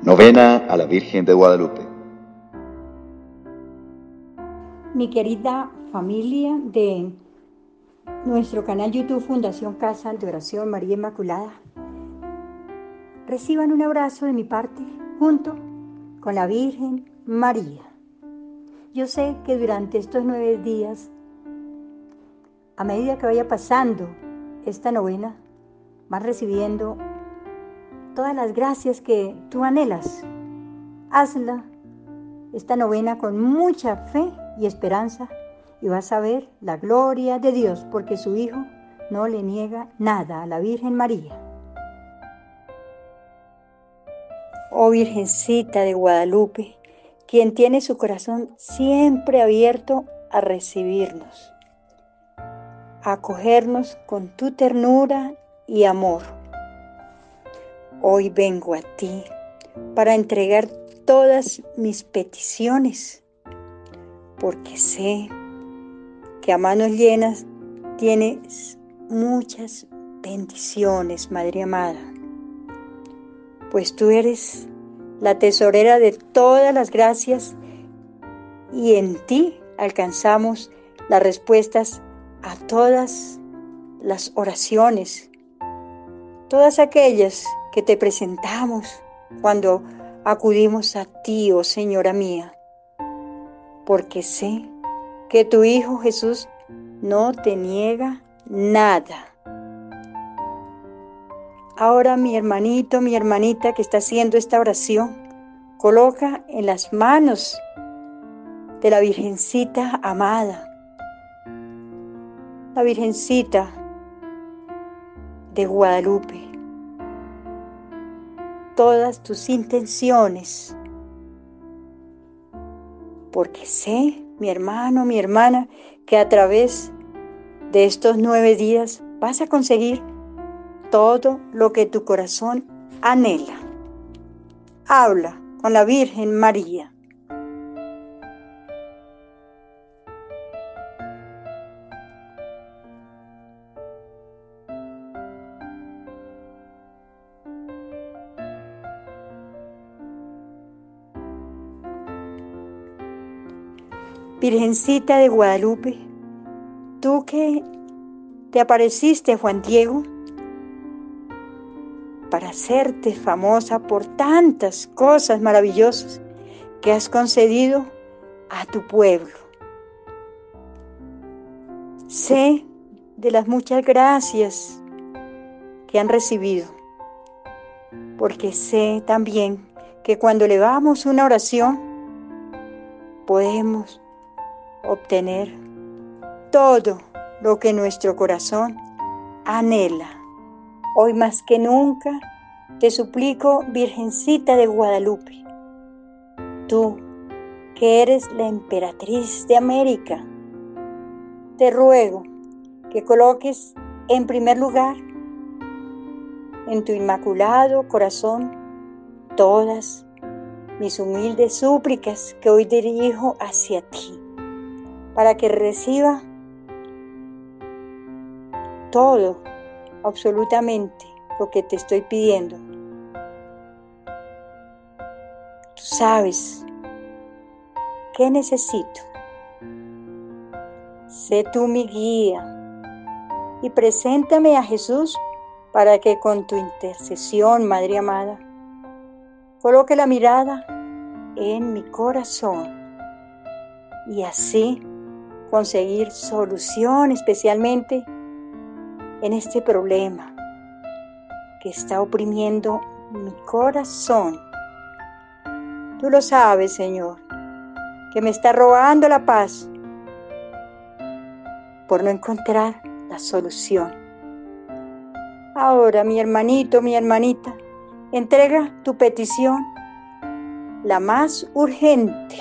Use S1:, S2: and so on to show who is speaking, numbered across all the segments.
S1: Novena a la Virgen de Guadalupe.
S2: Mi querida familia de nuestro canal YouTube Fundación Casa de Oración María Inmaculada, reciban un abrazo de mi parte junto con la Virgen María. Yo sé que durante estos 9 días, a medida que vaya pasando esta novena, vas recibiendo todas las gracias que tú anhelas. Hazla esta novena con mucha fe y esperanza y vas a ver la gloria de Dios, porque su Hijo no le niega nada a la Virgen María. Oh Virgencita de Guadalupe, quien tiene su corazón siempre abierto a recibirnos, a acogernos con tu ternura y amor. Hoy vengo a ti para entregar todas mis peticiones, porque sé que a manos llenas tienes muchas bendiciones, Madre amada, pues tú eres la tesorera de todas las gracias y en ti alcanzamos las respuestas a todas las oraciones, todas aquellas que te presentamos cuando acudimos a ti, oh Señora mía, porque sé que tu Hijo Jesús no te niega nada. Ahora mi hermanito, mi hermanita que está haciendo esta oración, coloca en las manos de la Virgencita amada, la Virgencita de Guadalupe, todas tus intenciones, porque sé, mi hermano, mi hermana, que a través de estos 9 días vas a conseguir todo lo que tu corazón anhela. Habla con la Virgen María. Virgencita de Guadalupe, tú que te apareciste a Juan Diego para hacerte famosa por tantas cosas maravillosas que has concedido a tu pueblo. Sé de las muchas gracias que han recibido, porque sé también que cuando elevamos una oración podemos obtener todo lo que nuestro corazón anhela. Hoy más que nunca te suplico, Virgencita de Guadalupe, tú que eres la emperatriz de América, te ruego que coloques en primer lugar en tu inmaculado corazón todas mis humildes súplicas que hoy dirijo hacia ti, para que reciba todo, absolutamente lo que te estoy pidiendo. Tú sabes qué necesito. Sé tú mi guía y preséntame a Jesús para que con tu intercesión, Madre amada, coloque la mirada en mi corazón y así conseguir solución, especialmente en este problema que está oprimiendo mi corazón. Tú lo sabes, Señor, que me está robando la paz por no encontrar la solución. Ahora, mi hermanito, mi hermanita, entrega tu petición, la más urgente.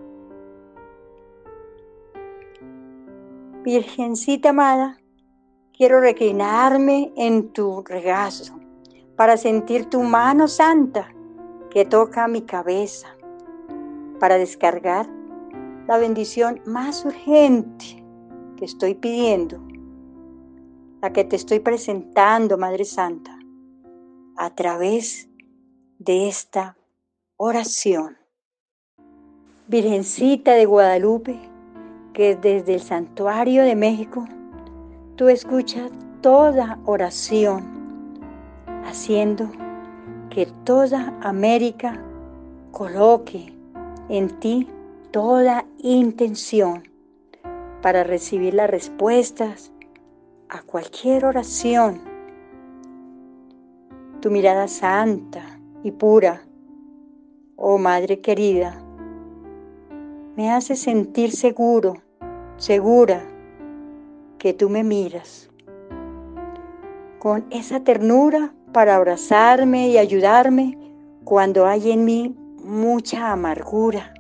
S2: Virgencita amada, quiero reclinarme en tu regazo para sentir tu mano santa que toca mi cabeza, para descargar la bendición más urgente que estoy pidiendo, la que te estoy presentando, Madre Santa, a través de esta oración. Virgencita de Guadalupe, que desde el Santuario de México tú escuchas toda oración, haciendo que toda América coloque en ti toda intención para recibir las respuestas a cualquier oración. Tu mirada santa y pura, oh Madre querida, me hace sentir seguro, segura, que tú me miras con esa ternura para abrazarme y ayudarme cuando hay en mí mucha amargura.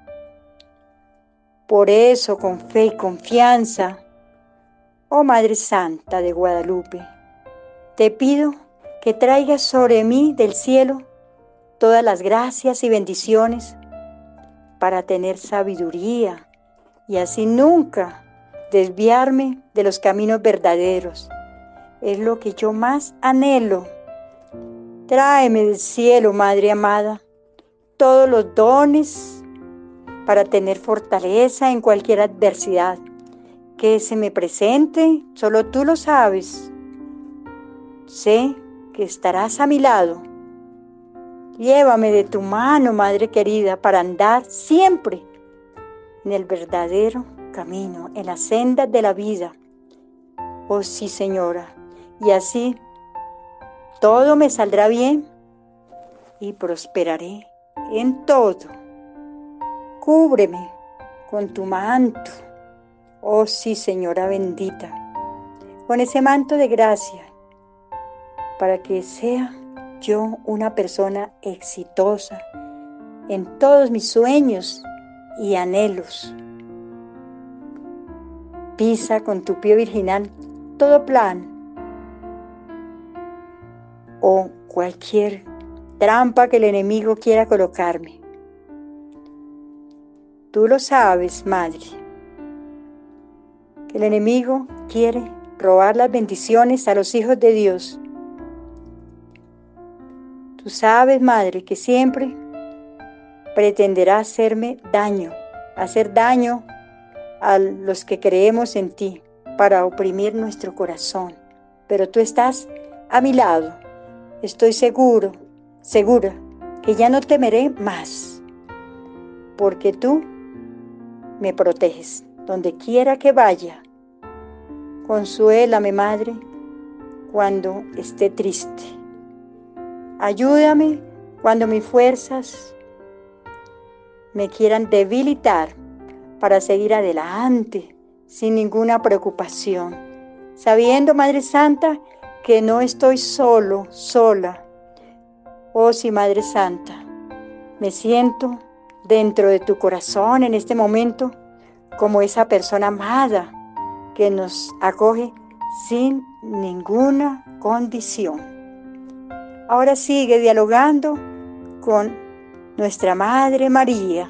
S2: Por eso, con fe y confianza, oh Madre Santa de Guadalupe, te pido que traigas sobre mí del cielo todas las gracias y bendiciones para tener sabiduría y así nunca desviarme de los caminos verdaderos. Es lo que yo más anhelo. Tráeme del cielo, Madre amada, todos los dones para tener fortaleza en cualquier adversidad que se me presente. Solo tú lo sabes. Sé que estarás a mi lado. Llévame de tu mano, Madre querida, para andar siempre en el verdadero camino, en las sendas de la vida. Oh sí, Señora, y así todo me saldrá bien y prosperaré en todo. Cúbreme con tu manto, oh sí, Señora bendita, con ese manto de gracia, para que sea yo una persona exitosa en todos mis sueños y anhelos. Pisa con tu pie virginal todo plan o cualquier trampa que el enemigo quiera colocarme. Tú lo sabes, Madre, que el enemigo quiere robar las bendiciones a los hijos de Dios. Tú sabes, Madre, que siempre pretenderá hacerme daño, hacer daño a los que creemos en ti para oprimir nuestro corazón. Pero tú estás a mi lado. Estoy segura que ya no temeré más, porque tú me proteges donde quiera que vaya. Consuélame, Madre, cuando esté triste. Ayúdame cuando mis fuerzas me quieran debilitar para seguir adelante sin ninguna preocupación, sabiendo, Madre Santa, que no estoy sola. Oh sí, Madre Santa, me siento dentro de tu corazón en este momento como esa persona amada que nos acoge sin ninguna condición. Ahora sigue dialogando con nuestra Madre María.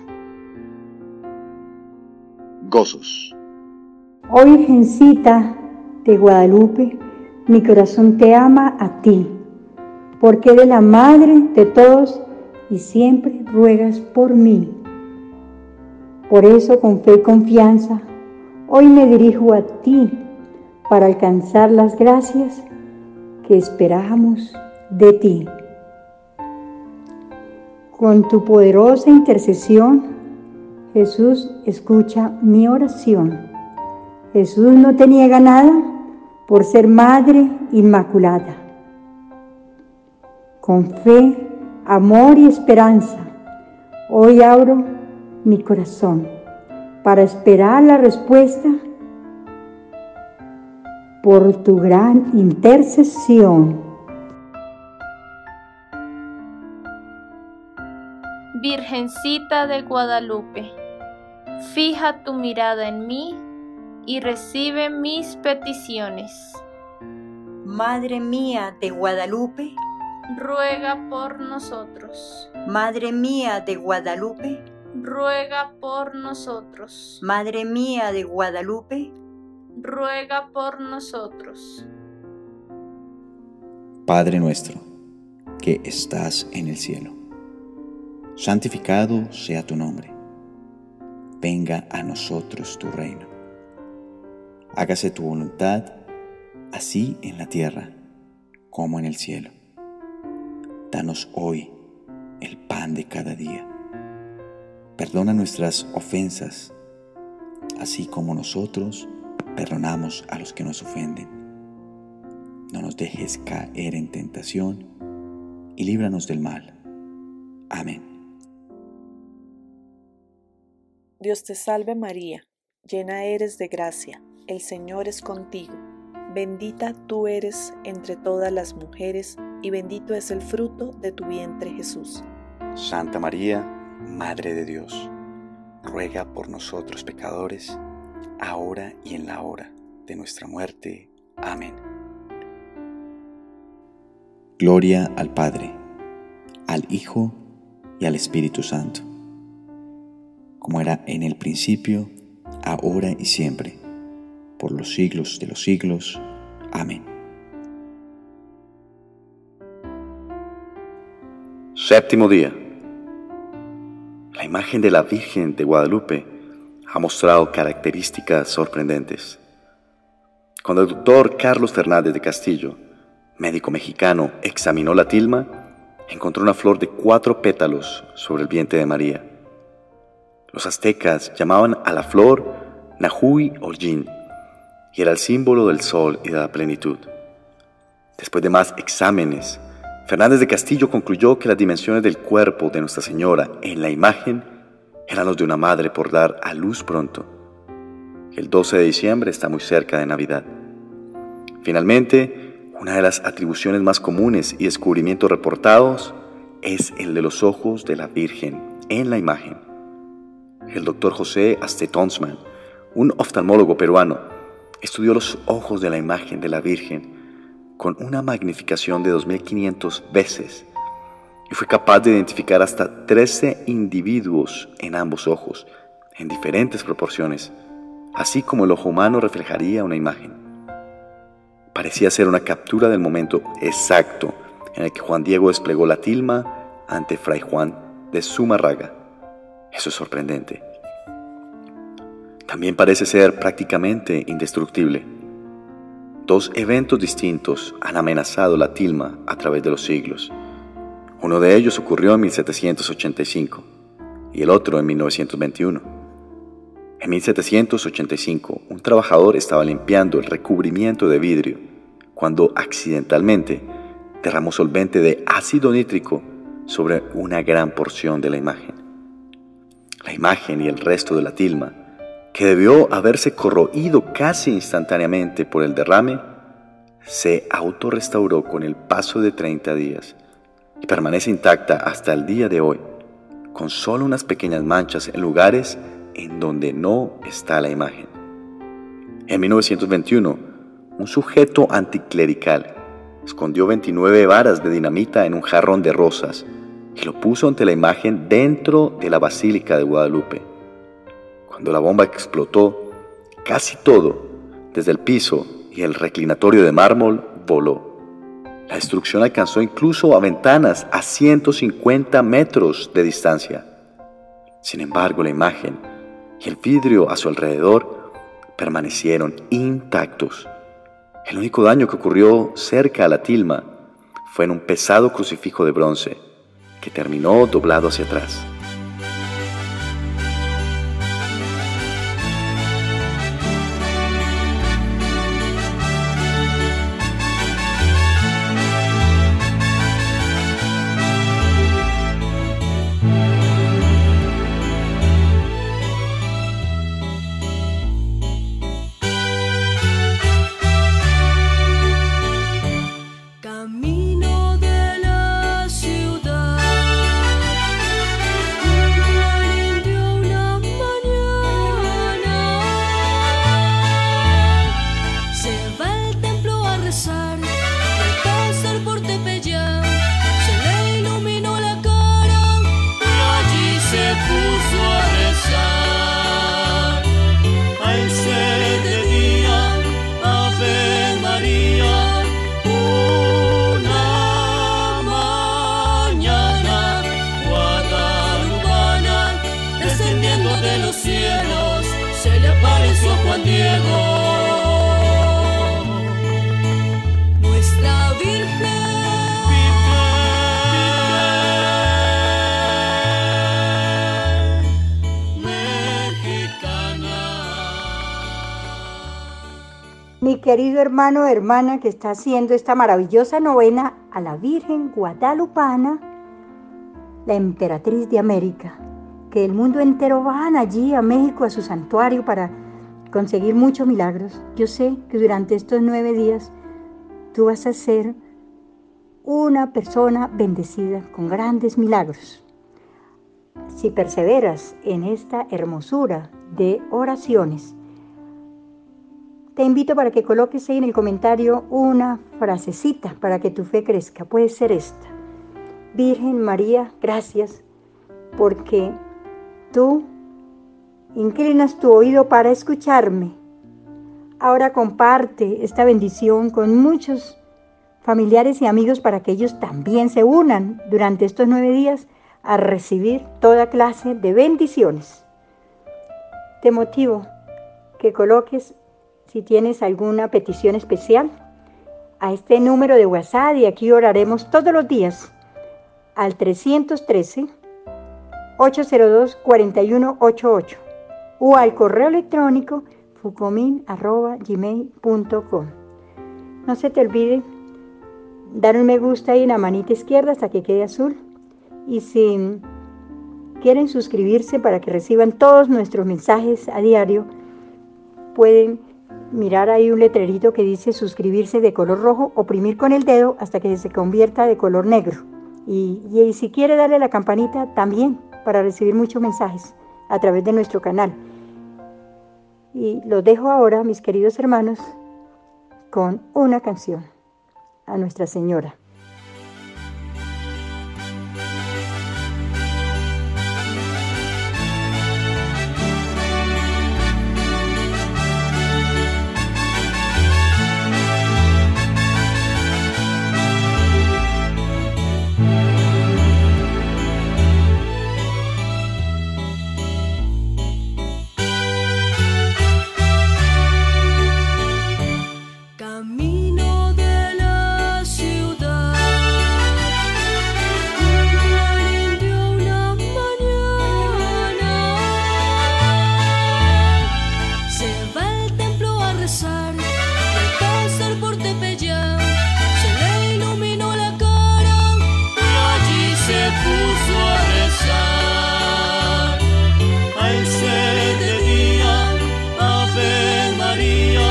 S1: Gozos.
S2: Oh Virgencita de Guadalupe, mi corazón te ama a ti, porque eres la Madre de todos y siempre ruegas por mí. Por eso, con fe y confianza, hoy me dirijo a ti para alcanzar las gracias que esperamos de ti. Con tu poderosa intercesión, Jesús escucha mi oración. Jesús no te niega nada por ser Madre Inmaculada. Con fe, amor y esperanza, hoy abro mi corazón para esperar la respuesta por tu gran intercesión.
S3: Virgencita de Guadalupe, fija tu mirada en mí y recibe mis peticiones.
S2: Madre mía de Guadalupe,
S3: ruega por nosotros.
S2: Madre mía de Guadalupe,
S3: Ruega por nosotros.
S2: Madre mía de Guadalupe,
S3: Ruega por nosotros.
S4: Padre nuestro, que estás en el cielo, santificado sea tu nombre. Venga a nosotros tu reino. Hágase tu voluntad, así en la tierra como en el cielo. Danos hoy el pan de cada día. Perdona nuestras ofensas, así como nosotros perdonamos a los que nos ofenden. No nos dejes caer en tentación y líbranos del mal. Amén.
S5: Dios te salve María, llena eres de gracia, el Señor es contigo. Bendita tú eres entre todas las mujeres y bendito es el fruto de tu vientre Jesús.
S4: Santa María, Madre de Dios, ruega por nosotros pecadores, ahora y en la hora de nuestra muerte. Amén. Gloria al Padre, al Hijo y al Espíritu Santo, como era en el principio, ahora y siempre, por los siglos de los siglos. Amén.
S1: Séptimo día. La imagen de la Virgen de Guadalupe ha mostrado características sorprendentes. Cuando el doctor Carlos Fernández de Castillo, médico mexicano, examinó la tilma, encontró una flor de 4 pétalos sobre el vientre de María. Los aztecas llamaban a la flor Nahui Olyin y era el símbolo del sol y de la plenitud. Después de más exámenes, Fernández de Castillo concluyó que las dimensiones del cuerpo de Nuestra Señora en la imagen eran los de una madre por dar a luz pronto. El 12 de diciembre está muy cerca de Navidad. Finalmente, una de las atribuciones más comunes y descubrimientos reportados es el de los ojos de la Virgen en la imagen. El doctor José Astetonsman, un oftalmólogo peruano, estudió los ojos de la imagen de la Virgen con una magnificación de 2500 veces y fue capaz de identificar hasta 13 individuos en ambos ojos, en diferentes proporciones, así como el ojo humano reflejaría una imagen. Parecía ser una captura del momento exacto en el que Juan Diego desplegó la tilma ante Fray Juan de Zumárraga. Eso es sorprendente. También parece ser prácticamente indestructible. 2 eventos distintos han amenazado la tilma a través de los siglos. Uno de ellos ocurrió en 1785 y el otro en 1921. En 1785, un trabajador estaba limpiando el recubrimiento de vidrio cuando accidentalmente derramó solvente de ácido nítrico sobre una gran porción de la imagen. La imagen y el resto de la tilma, que debió haberse corroído casi instantáneamente por el derrame, se autorrestauró con el paso de 30 días y permanece intacta hasta el día de hoy, con solo unas pequeñas manchas en lugares en donde no está la imagen. En 1921, un sujeto anticlerical escondió 29 varas de dinamita en un jarrón de rosas y lo puso ante la imagen dentro de la Basílica de Guadalupe. Cuando la bomba explotó, casi todo, desde el piso y el reclinatorio de mármol, voló. La destrucción alcanzó incluso a ventanas a 150 metros de distancia. Sin embargo, la imagen y el vidrio a su alrededor permanecieron intactos. El único daño que ocurrió cerca a la tilma fue en un pesado crucifijo de bronce que terminó doblado hacia atrás.
S6: Camino de la ciudad, apareció Juan Diego. Nuestra Virgen
S2: mi querido hermano o hermana que está haciendo esta maravillosa novena a la Virgen Guadalupana, la emperatriz de América, que el mundo entero van allí a México a su santuario para conseguir muchos milagros. Yo sé que durante estos 9 días tú vas a ser una persona bendecida con grandes milagros. Si perseveras en esta hermosura de oraciones, te invito para que coloques ahí en el comentario una frasecita para que tu fe crezca. Puede ser esta: Virgen María, gracias porque tú inclinas tu oído para escucharme. Ahora comparte esta bendición con muchos familiares y amigos para que ellos también se unan durante estos 9 días a recibir toda clase de bendiciones. Te motivo que coloques, si tienes alguna petición especial, a este número de WhatsApp, y aquí oraremos todos los días al 313-802-4188 o al correo electrónico fucomin@gmail.com. No se te olvide dar un me gusta ahí en la manita izquierda hasta que quede azul, y si quieren suscribirse para que reciban todos nuestros mensajes a diario, pueden mirar ahí un letrerito que dice suscribirse de color rojo, oprimir con el dedo hasta que se convierta de color negro. Y si quiere darle a la campanita también para recibir muchos mensajes a través de nuestro canal. Y los dejo ahora, mis queridos hermanos, con una canción a Nuestra Señora.
S6: camino de la ciudad, de una mañana se va al templo a rezar, y al pasar por Tepeyac se le iluminó la cara y allí se puso a rezar. Al ser de día, Ave María,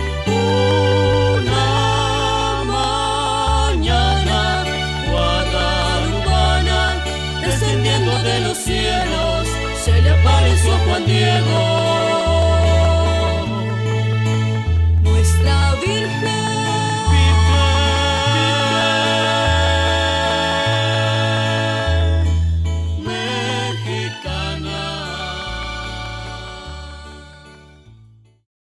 S6: una mañana guadalupana, descendiendo de los cielos, se le apareció Juan Diego.